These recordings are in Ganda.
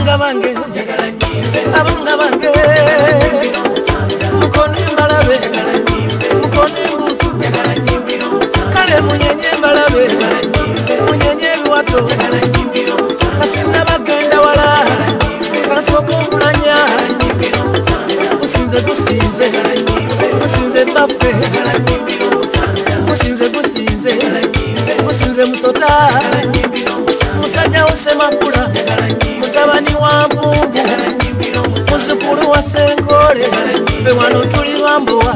bange abanga bange mukone mbalabe mukone mbutu kale munyenye mbalabe munyenye biwato asinda bagenda wala kasoko mulanya musinze gusinze musinze baffe musinze gusinze musinze musota musajja osemakula mutabani wa mbumbu muzukulu wa senkole fe wano tuli bambowa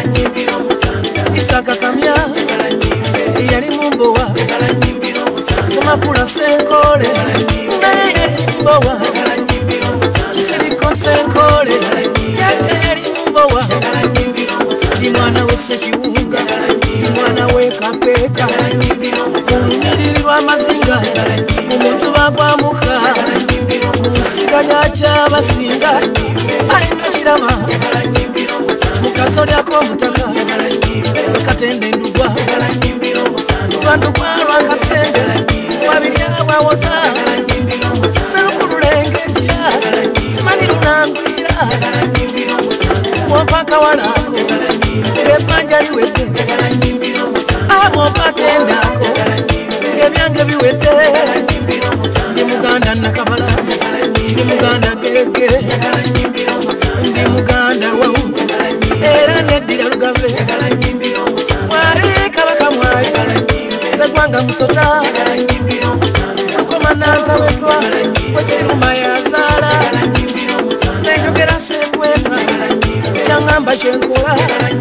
Isaka Kamya yali mumbowa semakula senkole naye yali mumbowa kisiriko senkole yate yali mumbowa ndi mwana we Sekiwunga ndi mwana we Kapeka munyiriri lw'amazinga mumuntu bagwamuka musiganya ky'abasinga alina kirama mukasolyako omutaka katende ndugwa lwandugwa lwakatende wabirya bwawoza selukululengejja simanyi lunangwira mwompaka walako ebbanja liwedde mwompaka endako ebyange biwedde ndi muganda nakabala ndi muganda gege ndi muganda wawu era neddira lugabe mwali kabaka mwali segwanga musota akomanantawetwa wekiruma yazaala zenjogera sekweka kyangamba kyenkola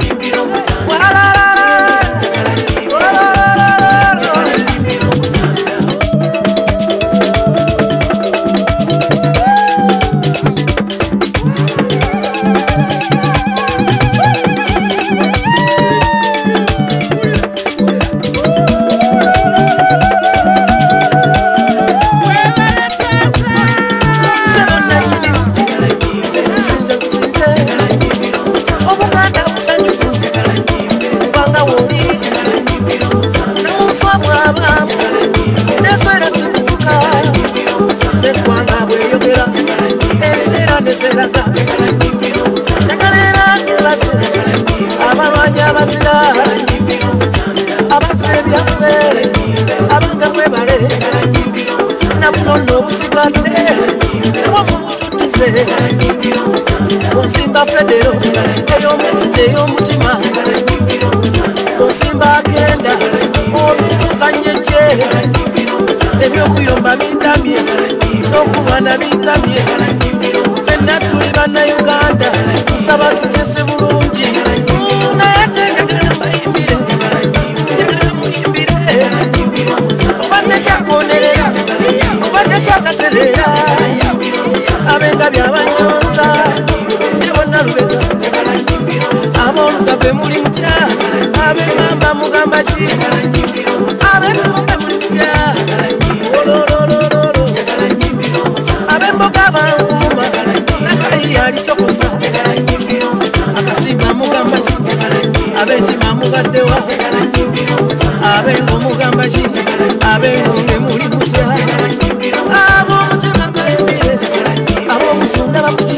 Onsimba Federo eyo mesite y'omutima onsimba agenda obikusanyejje ebyokuyomba bitamye n'okubana bitamye fenna tuli bannayuganda tusaba tutese bulungi naye tegagala bayimbire tegagala muyimbire obadde kyakonerera obadde kyataterera abenga byabanyonsa nebonna lubega ab'olugave muli mutya ab'emmamba mugamba ki ab'emmombe muli mutya olololololo ab'emboga bankuuma nakayi alitokosa akasimba mugamba ki ab'ekima mugaddewa ab'engo mugamba ki ab'engonge muli mutya ab'omutima gayimbire ab'omusunda bakuti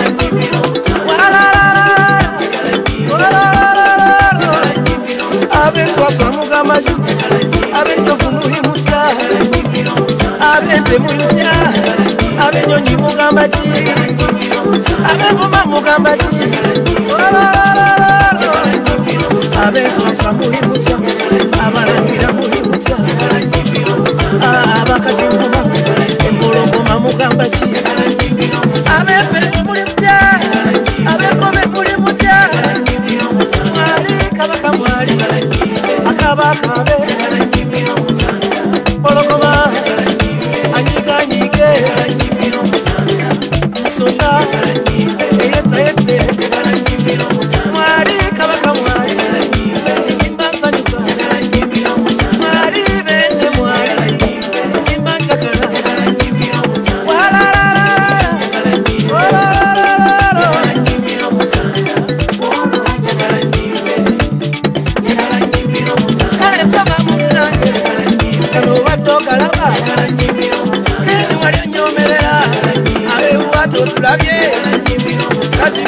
ab'enswaswa mugamba ki ab'enjovu muli mutya ab'ente muli mutya ab'ennyonyi mugamba ki ab'envuma mugamba ki ab'enswaswa muli mutya abalangira muli mutya abakati nvuma empologoma mugamba ki ab'empero muli mutya ab'enkobe muli mutya mwali kabaka mwali akabakabe pologoma anyiganyige musota eyetayete mwali kabaka mwali imbasanyuka mwali bende mwali imbanjakala kale toba muna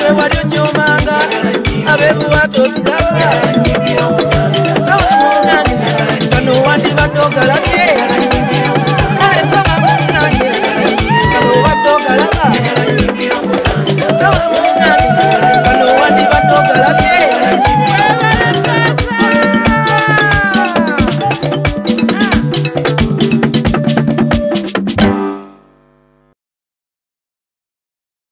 wali onyomanga abebuwato tulaba